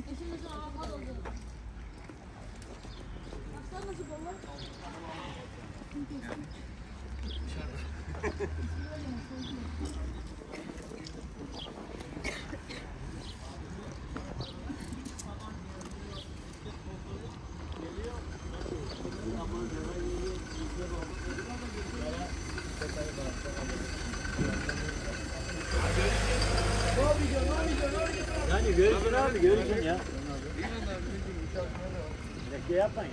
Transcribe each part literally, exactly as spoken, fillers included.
Yani görüşün abi, görüşün ya. Ne yapmayın.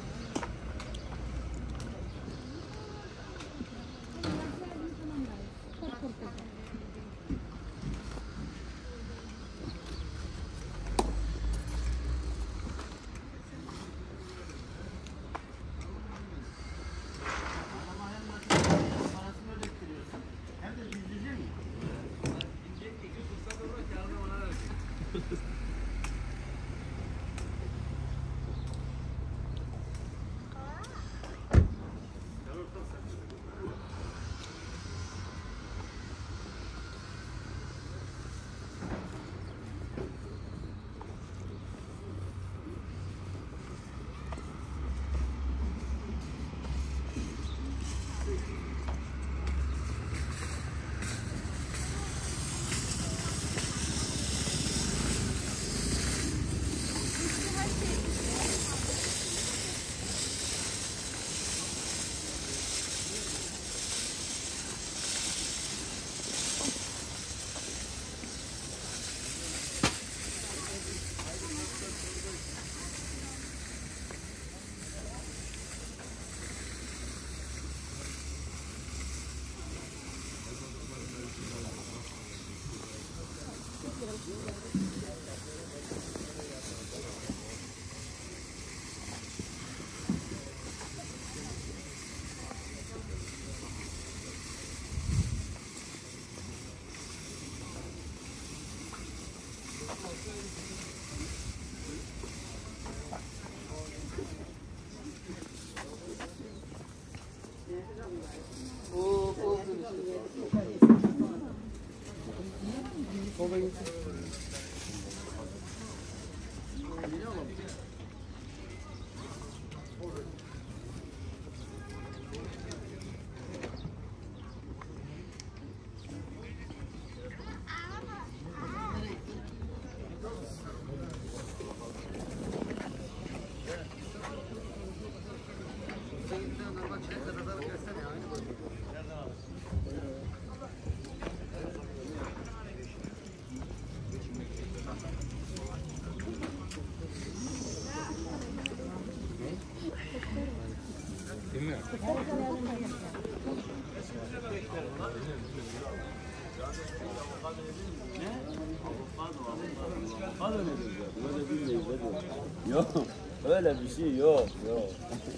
Yok, öyle bir şey yok, yok.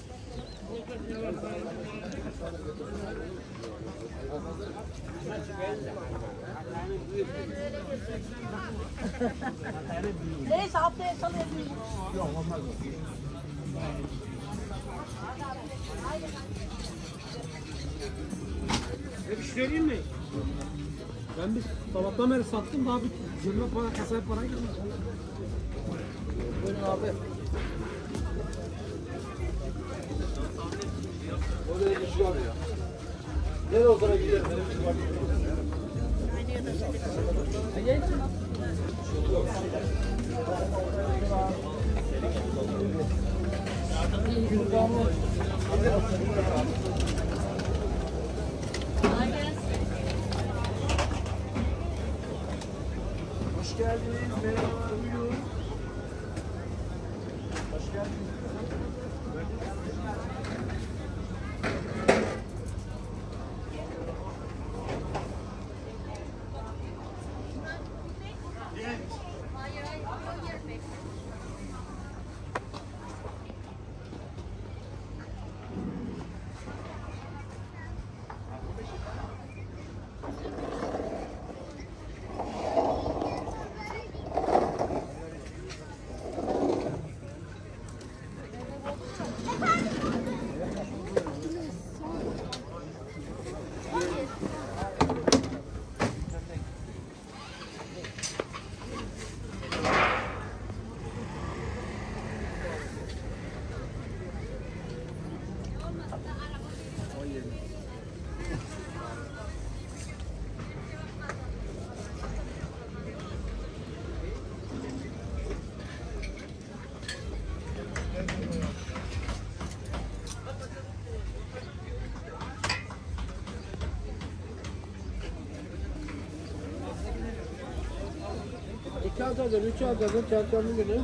Neyse haftaya çalabiliriz. Yok olmaz o. Ne bir şey söyleyeyim mi? Ben bir sabahtan beri sattım, daha bir cebime para, kasaya para gelmedi. Buyurun abi. Oraya geçiyor abi ya. Nereye o tarafa gidelim? Hoş geldiniz. Merhaba. Buyurun. Hoş geldiniz. atacaksın, üçe atacaksın, çarşamba günü.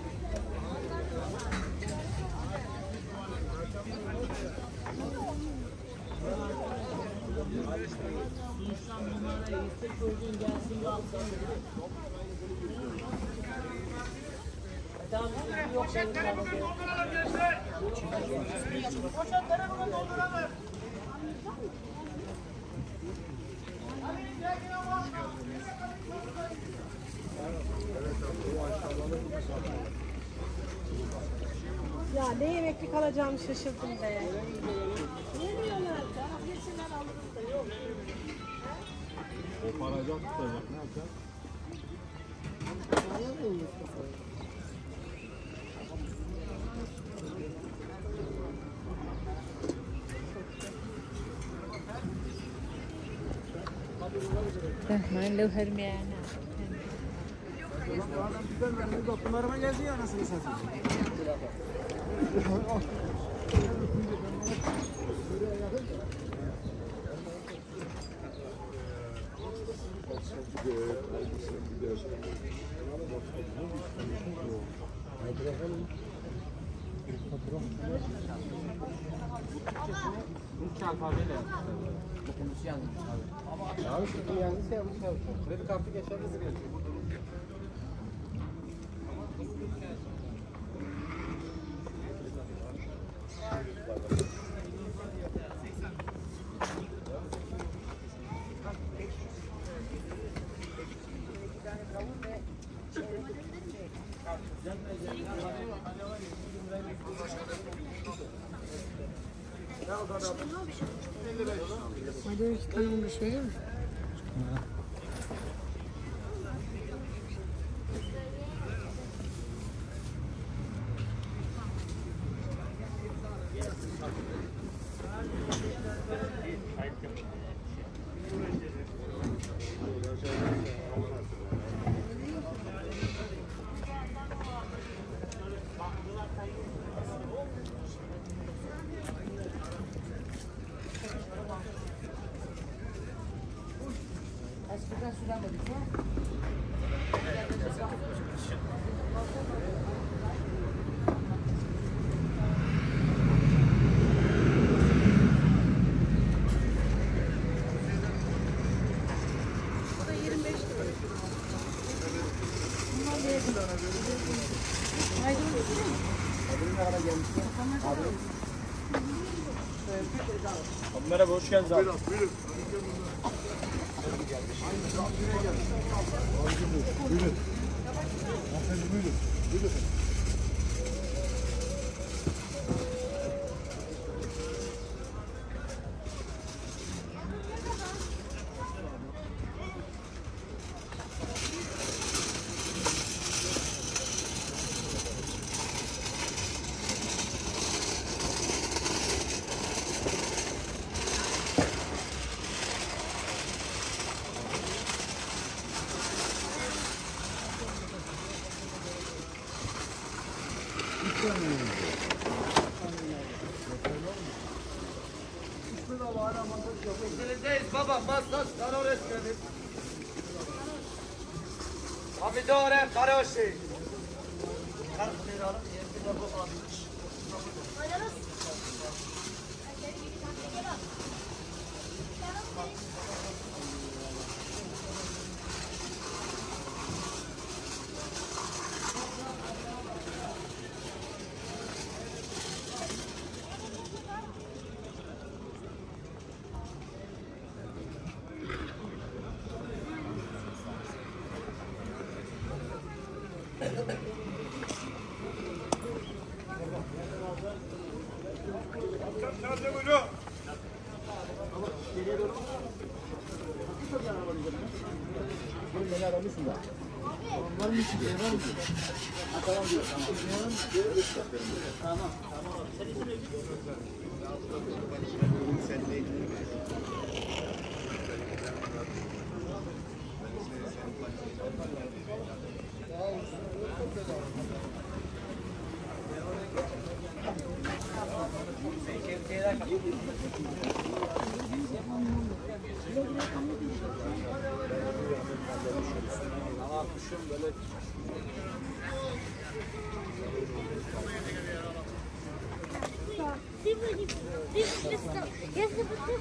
Ya ne yemekli kalacağımı şaşırdım be. Yemiyorlar. Taraf yesinler alırız da yok. Koparacak tutacak ne yapacak? Rahman levher miyana. Doktorlarıma geldi ya anasını satayım. Bu alfabeyle. Bu konusu yanlış abi. Abi şimdi yanlış yapmışlar. Kredi kartı geçerli yazıyor. Hadi iki tane bir şey mi? Merhaba, hoş geldiniz abi. Buyurun, buyurun. Buyurun. Hanımefendi buyurun. Buyurun. Baba masas karar etmedim. Hamidare Karaşi. Atmışım böyle. Если бы ты